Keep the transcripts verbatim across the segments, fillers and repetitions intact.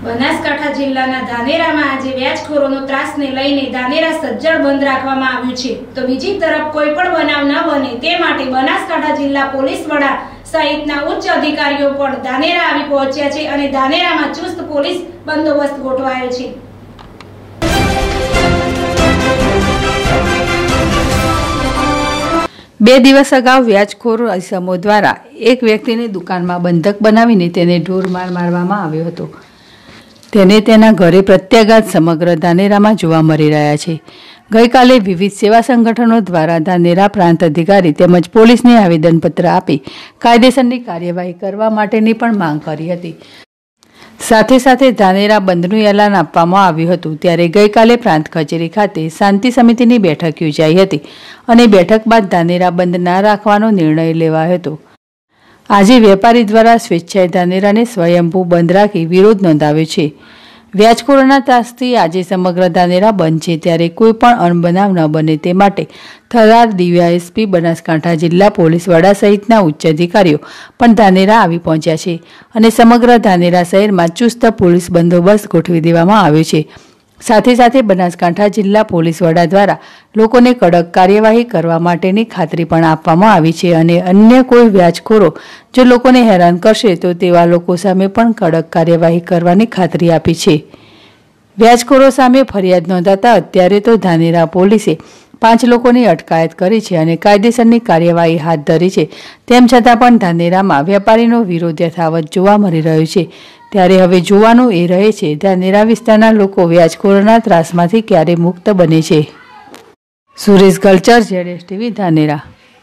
બનાસકાંઠા જિલ્લાના ધાનેરામાં આજે વ્યાજખોરોનો ત્રાસને લઈને ધાનેરા સજ્જડ બંધ રાખવામાં આવ્યું છે, તો બીજી તરફ કોઈ પણ બનાવ ન બને તે માટે બનાસકાંઠા જિલ્લા પોલીસ વડા સહિતના ઉચ્ચ અધિકારીઓ પણ ધાનેરા આવી પહોંચ્યા છે અને ધાનેરામાં ચુસ્ત પોલીસ બંદોબસ્ત ગોઠવાયો છે। બે દિવસ અગાઉ વ્યાજખોર ઇસમો દ્વારા એક વ્યક્તિની દુકાનમાં બંધક બનાવીને તેને ઢોરમાર મારવામાં આવ્યો હતો। તેને તેના ઘરે પ્રત્યાઘાત સમગ્ર ધાનેરામાં જોવા મળી રહ્યા છે। ગઈકાલે વિવિધ સેવા સંગઠનો દ્વારા ધાનેરા પ્રાંત અધિકારી તેમજ પોલીસને આવેદનપત્ર આપી કાયદેસરની કાર્યવાહી કરવા માટેની પણ માંગ કરી હતી। સાથે સાથે ધાનેરા બંધનું એલાન આપવામાં આવ્યું હતું। ત્યારે ગઈકાલે પ્રાંત કચેરી ખાતે શાંતિ સમિતિની બેઠક યોજાઈ હતી અને બેઠક બાદ ધાનેરા બંધ ના રાખવાનો નિર્ણય લેવાયો હતો। આજે વેપારી દ્વારા સ્વેચ્છાએ ધાનેરાને સ્વયંભૂ બંધ રાખી વિરોધ નોંધાવ્યો છે। વ્યાજખોરોના ત્રાસથી આજે સમગ્ર ધાનેરા બંધ છે, ત્યારે કોઈ પણ અણબનાવ ન બને તે માટે થરાદ ડીવાયએસપી બનાસકાંઠા જિલ્લા પોલીસ વડા સહિતના ઉચ્ચ અધિકારીઓ પણ ધાનેરા આવી પહોંચ્યા છે અને સમગ્ર ધાનેરા શહેરમાં ચુસ્ત પોલીસ બંદોબસ્ત ગોઠવી દેવામાં આવ્યો છે। સાથે સાથે બનાસકાંઠા જિલ્લા પોલીસ વડા દ્વારા લોકોને કડક કાર્યવાહી કરવા માટેની ખાતરી પણ આપવામાં આવી છે અને અન્ય કોઈ વ્યાજખોરો જો લોકોને હેરાન કરશે તો તેવા લોકો સામે પણ કડક કાર્યવાહી કરવાની ખાતરી આપી છે। વ્યાજખોરો સામે ફરિયાદ નોંધાતા અત્યારે તો ધાનેરા પોલીસે પાંચ લોકોની અટકાયત કરી છે અને કાયદેસરની કાર્યવાહી હાથ ધરી છે। તેમ છતાં પણ ધાનેરામાં વેપારીનો વિરોધ યથાવત જોવા મળી રહ્યો છે। ત્યારે હવે જોવાનું એ રહે છે ધાનેરા વિસ્તારના લોકો વ્યાજખોરોના ત્રાસમાંથી ક્યારે મુક્ત બને છે। Suresh Galchar, Z S TV, Dhanera.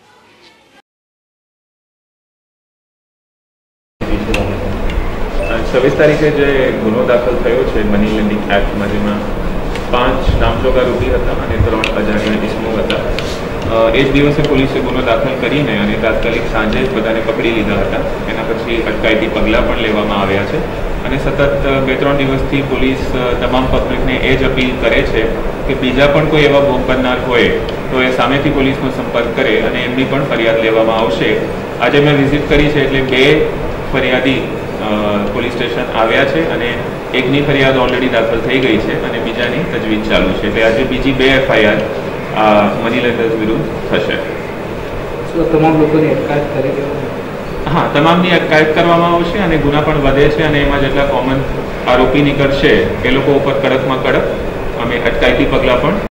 છવ્વીસ તારીખે જે ગુનો દાખલ થયો છે મની લેન્ડિંગ એક્ટમાં, જેમાં પાંચ નામજોગ આરોપી હતા અને ત્રણ અજાણ્યા ઇસમો હતા। એ જ દિવસે પોલીસે ગુનો દાખલ કરીને અને તાત્કાલિક સાંજે જ બધાને પકડી લીધા હતા। એના પછી અટકાયતી પગલાં પણ લેવામાં આવ્યા છે અને સતત બે ત્રણ દિવસથી પોલીસ તમામ પબ્લિકને એ જ અપીલ કરે છે કે બીજા પણ કોઈ એવા ભોગ બનનાર હોય તો એ સામેથી પોલીસનો સંપર્ક કરે અને એમની પણ ફરિયાદ લેવામાં આવશે। આજે મેં વિઝિટ કરી છે એટલે બે ફરિયાદી પોલીસ સ્ટેશન આવ્યા છે અને એકની ફરિયાદ ઓલરેડી દાખલ થઈ ગઈ છે અને બીજાની તજવીજ ચાલુ છે, એટલે આજે બીજી બે એફઆઈઆર આ મની લેન્ડર્સ વિરુદ્ધ થશે। તમામ લોકોની અટકાયત કરી દેવામાં હા, તમામની અટકાયત કરવામાં આવશે અને ગુના પણ વધે છે અને એમાં જેટલા કોમન આરોપી નીકળશે એ લોકો ઉપર કડકમાં કડક અમે અટકાયતી પગલાં પણ